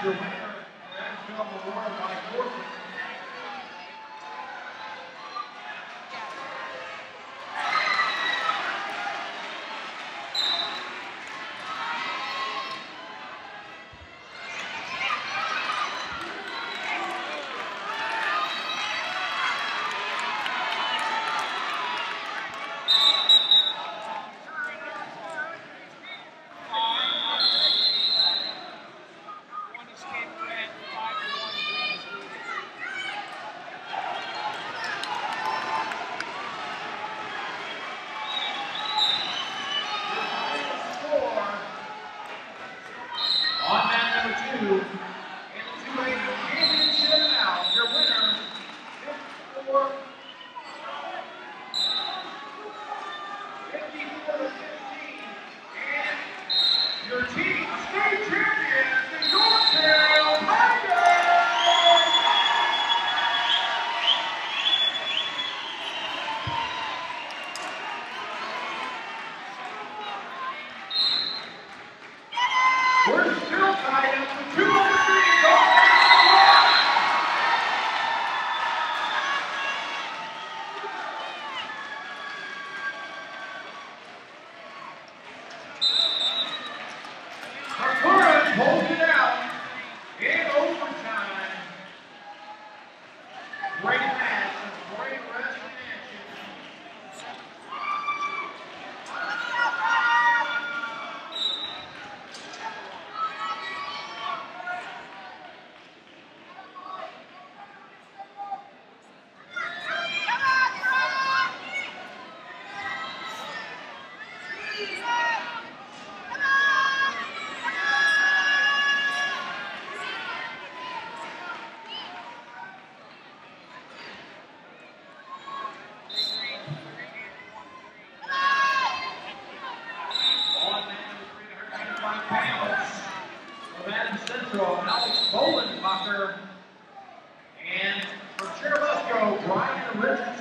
your winner, Adams Memorial by Gorton. On mat number 2, in the 2A championship now, your winner, 54 to 15, and your team state champions, the Yorkdale Tigers! We're still tied up with 2 on the street. Hakura pulls it out in overtime. Great match, some great wrestling action. From Adams Central, Alex Bolenbacher, and from Churubusco, Brian Richardson.